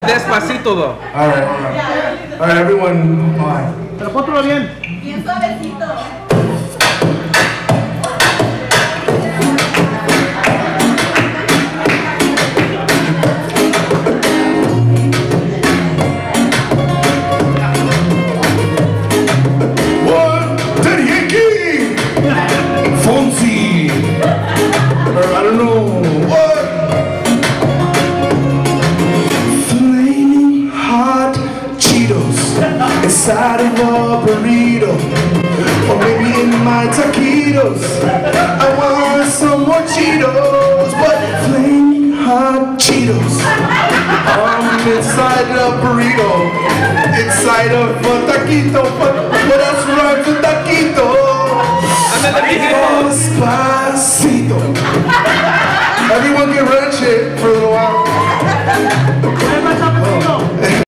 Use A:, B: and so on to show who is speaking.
A: Despacito though.
B: All right, everyone.
C: Pero póntelo bien.
D: Bien suavecito.
B: One, Daddy Yankee, Fonzie, or I don't know what. Flaming hot Cheetos inside of a burrito, or maybe in my taquitos. I want some more Cheetos, but flaming hot Cheetos. I'm inside a burrito, inside of a taquito, but what else rhymes with taquito? Despacito. Everyone get red shit for a little while.